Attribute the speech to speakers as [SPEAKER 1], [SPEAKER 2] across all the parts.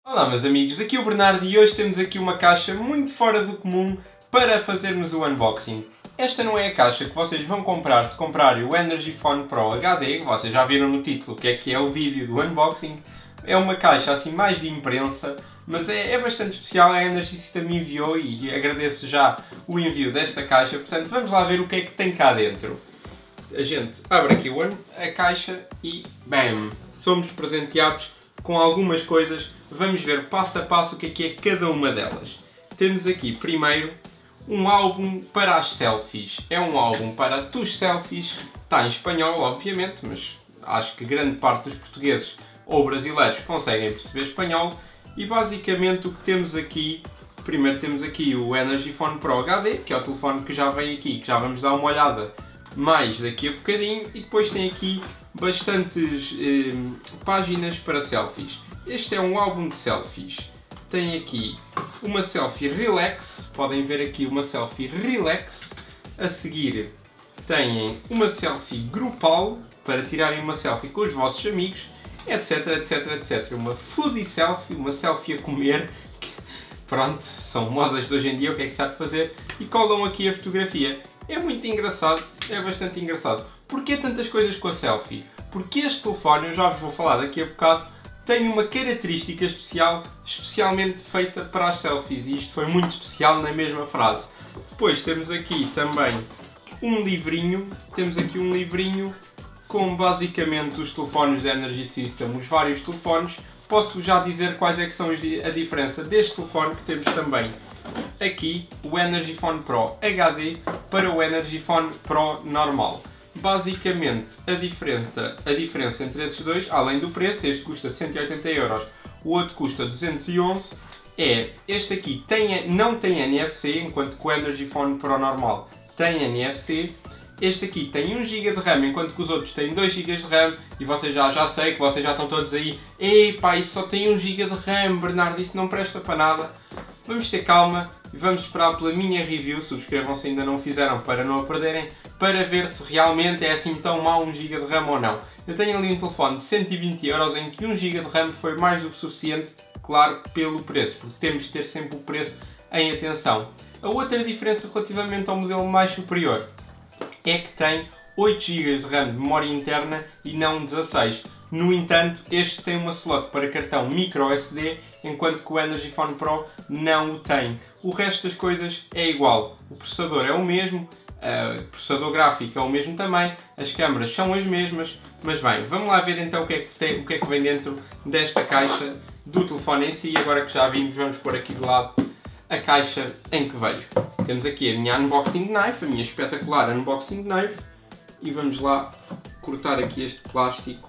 [SPEAKER 1] Olá meus amigos, daqui é o Bernardo e hoje temos aqui uma caixa muito fora do comum para fazermos o unboxing. Esta não é a caixa que vocês vão comprar se comprarem o Energiphone Pro HD, vocês já viram no título o que é o vídeo do unboxing. É uma caixa assim mais de imprensa, mas é bastante especial, a Energy System me enviou e agradeço já o envio desta caixa, portanto vamos lá ver o que é que tem cá dentro. A gente abre aqui a caixa e BAM! Somos presenteados com algumas coisas. Vamos ver passo a passo o que é cada uma delas. Temos aqui primeiro um álbum para as selfies. É um álbum para tus selfies. Está em espanhol, obviamente, mas acho que grande parte dos portugueses ou brasileiros conseguem perceber espanhol. E basicamente o que temos aqui, primeiro temos aqui o Energiphone Pro HD, que é o telefone que já vem aqui, que já vamos dar uma olhada mais daqui a bocadinho. E depois tem aqui bastantes páginas para selfies. Este é um álbum de selfies. Tem aqui uma selfie relax, podem ver aqui uma selfie relax. A seguir têm uma selfie grupal, para tirarem uma selfie com os vossos amigos, etc, etc, etc. Uma foodie selfie, uma selfie a comer. Pronto, são modas de hoje em dia, o que é que se há de fazer? E colam aqui a fotografia. É muito engraçado, é bastante engraçado. Porquê tantas coisas com a selfie? Porque este telefone, eu já vos vou falar daqui a bocado, tem uma característica especial, especialmente feita para as selfies, e isto foi muito especial na mesma frase. Depois temos aqui também um livrinho, com basicamente os telefones da Energy System, os vários telefones. Posso já dizer quais é que são a diferença deste telefone, que temos também aqui o Energiphone Pro HD para o Energiphone Pro normal. Basicamente, a diferença entre esses dois, além do preço, este custa 180 €, o outro custa 211, este aqui não tem NFC, enquanto que o Energiphone Pro normal tem NFC. Este aqui tem 1 GB de RAM, enquanto que os outros têm 2 GB de RAM, e vocês já sei que vocês já estão todos aí, epá, isso só tem 1 GB de RAM, Bernardo, isso não presta para nada. Vamos ter calma e vamos esperar pela minha review, subscrevam se ainda não o fizeram para não a perderem, para ver se realmente é assim tão mau 1 GB de RAM ou não. Eu tenho ali um telefone de 120 € em que 1 GB de RAM foi mais do que suficiente, claro, pelo preço, porque temos de ter sempre o preço em atenção. A outra diferença relativamente ao modelo mais superior é que tem 8 GB de RAM de memória interna e não 16. No entanto, este tem uma slot para cartão microSD, enquanto que o Energiphone Pro não o tem. O resto das coisas é igual. O processador é o mesmo, o processador gráfico é o mesmo também, as câmaras são as mesmas, mas bem, vamos lá ver então o que é que vem dentro desta caixa do telefone em si. Agora que já vimos, vamos pôr aqui de lado a caixa em que veio. Temos aqui a minha unboxing knife, a minha espetacular unboxing knife, e vamos lá cortar aqui este plástico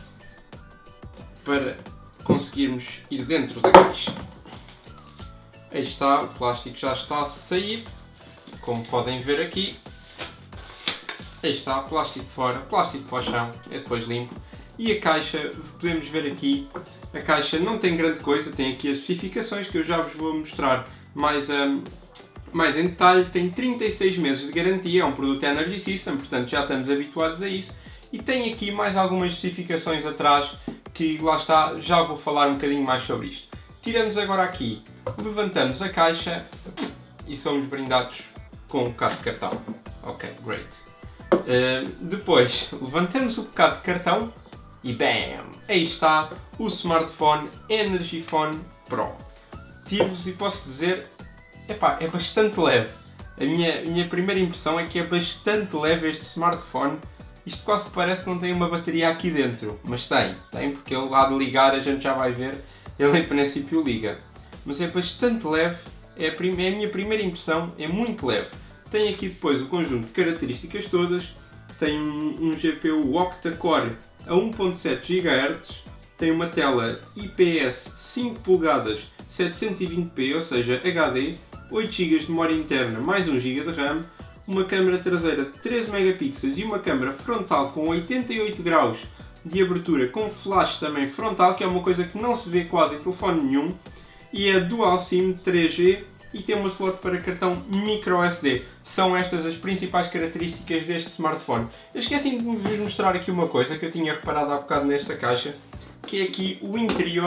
[SPEAKER 1] para conseguirmos ir dentro da caixa. Aí está, o plástico já está a sair, como podem ver aqui. Aí está, plástico fora, plástico para o chão, é depois limpo. E a caixa, podemos ver aqui, a caixa não tem grande coisa, tem aqui as especificações que eu já vos vou mostrar mais em detalhe. Tem 36 meses de garantia, é um produto Energy System, portanto já estamos habituados a isso. E tem aqui mais algumas especificações atrás, que lá está, já vou falar um bocadinho mais sobre isto. Tiramos agora aqui, levantamos a caixa e somos brindados com um bocado de cartão. Ok, great. Depois, levantamos o bocado de cartão e BAM! Aí está o smartphone Energiphone Pro. Tiro-vos e posso dizer, epá, é bastante leve. A minha primeira impressão é que é bastante leve este smartphone. Isto quase parece que não tem uma bateria aqui dentro, mas tem, porque ele lá de ligar a gente já vai ver, ele em princípio liga. Mas é bastante leve, é a minha primeira impressão, é muito leve. Tem aqui depois o conjunto de características todas, tem um GPU octa-core a 1.7 GHz, tem uma tela IPS 5 polegadas 720p, ou seja, HD, 8 GB de memória interna mais 1 GB de RAM, uma câmera traseira de 13 megapixels e uma câmera frontal com 88 graus de abertura com flash também frontal, que é uma coisa que não se vê quase em telefone nenhum, e é Dual SIM 3G e tem uma slot para cartão microSD. São estas as principais características deste smartphone. Eu esqueci de vos mostrar aqui uma coisa que eu tinha reparado há bocado nesta caixa, que é aqui o interior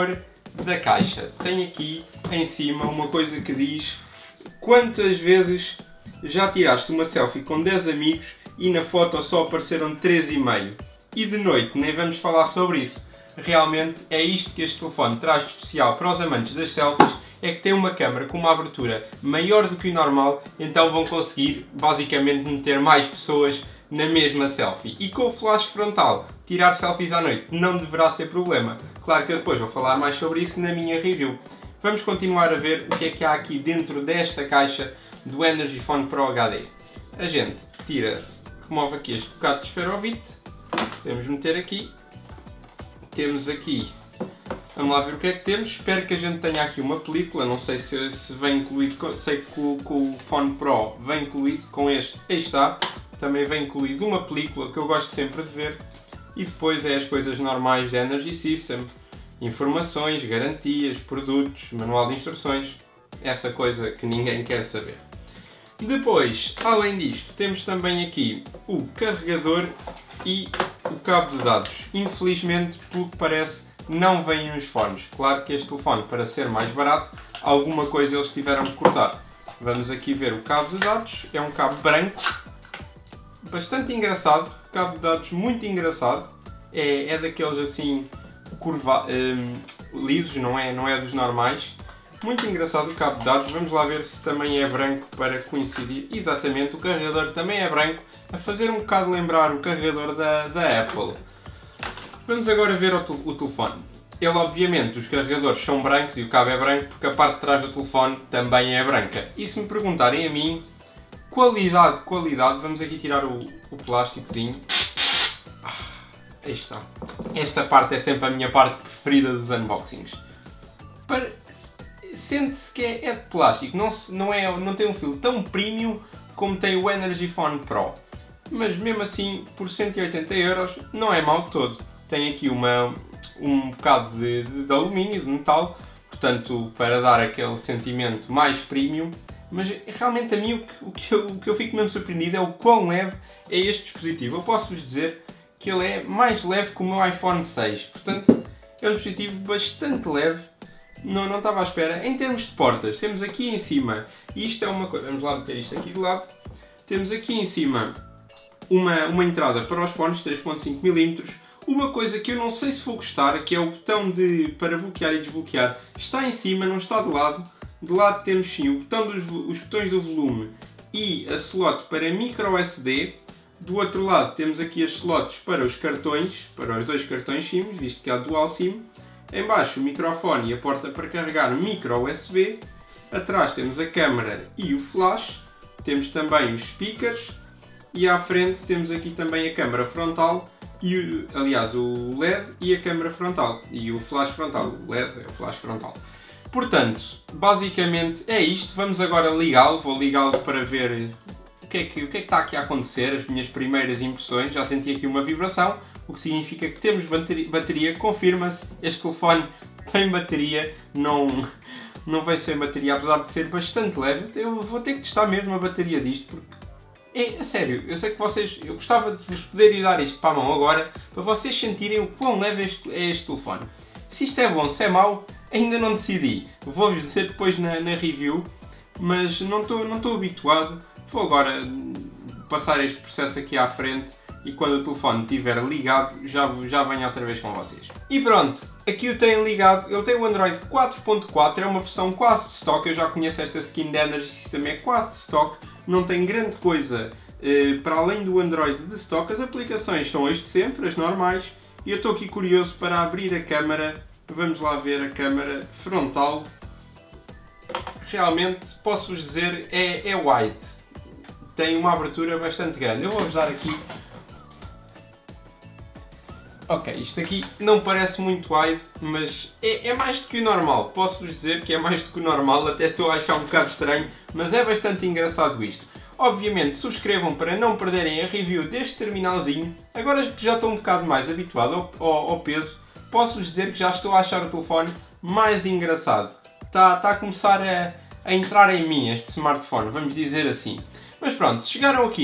[SPEAKER 1] da caixa tem aqui em cima uma coisa que diz quantas vezes já tiraste uma selfie com 10 amigos e na foto só apareceram 3,5. E de noite nem vamos falar sobre isso. Realmente é isto que este telefone traz de especial para os amantes das selfies, é que tem uma câmera com uma abertura maior do que o normal, então vão conseguir basicamente meter mais pessoas na mesma selfie. E com o flash frontal, tirar selfies à noite não deverá ser problema. Claro que eu depois vou falar mais sobre isso na minha review. Vamos continuar a ver o que há aqui dentro desta caixa do Energy Phone Pro HD. A gente remove aqui este bocado de esferovite, podemos meter aqui. Temos aqui, vamos lá ver o que é que temos. Espero que a gente tenha aqui uma película, não sei se vem incluído, sei que com o Phone Pro vem incluído, com este, aí está, também vem incluído uma película que eu gosto sempre de ver. E depois é as coisas normais da Energy System, informações, garantias, produtos, manual de instruções, essa coisa que ninguém quer saber. Depois, além disto, temos também aqui o carregador e o cabo de dados. Infelizmente, pelo que parece, não vêm os fones. Claro que este telefone, para ser mais barato, alguma coisa eles tiveram que cortar. Vamos aqui ver o cabo de dados. É um cabo branco, bastante engraçado. Cabo de dados muito engraçado. É daqueles assim, lisos, não é dos normais. Muito engraçado o cabo de dados. Vamos lá ver se também é branco para coincidir. Exatamente, o carregador também é branco, a fazer um bocado lembrar o carregador da Apple. Vamos agora ver o telefone. Ele, obviamente, os carregadores são brancos e o cabo é branco porque a parte de trás do telefone também é branca. E se me perguntarem a mim, qualidade, vamos aqui tirar o plásticozinho. Aí está. Esta parte é sempre a minha parte preferida dos unboxings. Sente-se que é de plástico, não tem um fio tão premium como tem o Energy Phone Pro. Mas mesmo assim, por 180 € não é mau de todo. Tem aqui um bocado de alumínio, de metal, portanto para dar aquele sentimento mais premium. Mas realmente a mim o que eu fico mesmo surpreendido é o quão leve é este dispositivo. Eu posso-vos dizer que ele é mais leve que o meu iPhone 6, portanto é um dispositivo bastante leve. Não estava à espera. Em termos de portas, temos aqui em cima, e isto é uma coisa, vamos lá meter isto aqui de lado, temos aqui em cima uma entrada para os fones, 3.5 mm, uma coisa que eu não sei se vou gostar, que é o botão para bloquear e desbloquear, está em cima, não está de lado temos sim os botões do volume e a slot para micro SD, do outro lado temos aqui as slots para os cartões, para os dois cartões SIM, visto que há dual SIM. Em baixo o microfone e a porta para carregar micro USB. Atrás temos a câmera e o flash. Temos também os speakers. E à frente temos aqui também a câmera frontal. Aliás, o LED e a câmera frontal. E o flash frontal. O LED é o flash frontal. Portanto, basicamente é isto. Vamos agora ligá-lo. Vou ligá-lo para ver o que é que está aqui a acontecer. As minhas primeiras impressões. Já senti aqui uma vibração. O que significa que temos bateria, confirma-se, este telefone tem bateria, não vai ser bateria, apesar de ser bastante leve. Eu vou ter que testar mesmo a bateria disto, porque a sério, eu sei que eu gostava de vos poder dar isto para a mão agora, para vocês sentirem o quão leve é este telefone. Se isto é bom, se é mau, ainda não decidi, vou-vos dizer depois na review, mas não estou habituado, vou agora passar este processo aqui à frente. E quando o telefone estiver ligado, já venho outra vez com vocês. E pronto, aqui o tenho ligado. Ele tem o Android 4.4, é uma versão quase de stock. Eu já conheço esta skin da Energy System, é quase de stock. Não tem grande coisa para além do Android de stock. As aplicações são as de sempre, as normais. E eu estou aqui curioso para abrir a câmera. Vamos lá ver a câmera frontal. Realmente, posso-vos dizer, é wide. Tem uma abertura bastante grande. Eu vou-vos dar aqui... Ok, isto aqui não parece muito wide, mas é mais do que o normal. Posso-vos dizer que é mais do que o normal, até estou a achar um bocado estranho, mas é bastante engraçado isto. Obviamente, subscrevam para não perderem a review deste terminalzinho. Agora que já estou um bocado mais habituado ao peso, posso-vos dizer que já estou a achar o telefone mais engraçado. Está a começar a entrar em mim, este smartphone, vamos dizer assim. Mas pronto, se chegaram aqui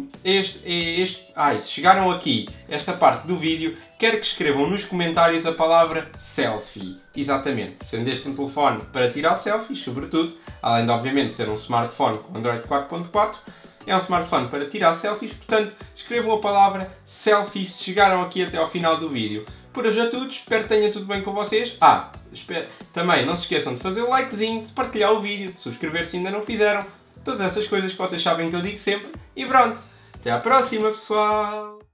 [SPEAKER 1] se chegaram aqui esta parte do vídeo, quero que escrevam nos comentários a palavra selfie. Exatamente, sendo este um telefone para tirar selfies, sobretudo, além de obviamente ser um smartphone com Android 4.4, é um smartphone para tirar selfies, portanto escrevam a palavra selfie se chegaram aqui até ao final do vídeo. Por hoje é tudo, espero que tenha tudo bem com vocês. Também não se esqueçam de fazer o likezinho, de partilhar o vídeo, de subscrever se ainda não fizeram. Todas essas coisas que vocês sabem que eu digo sempre. E pronto, até à próxima, pessoal!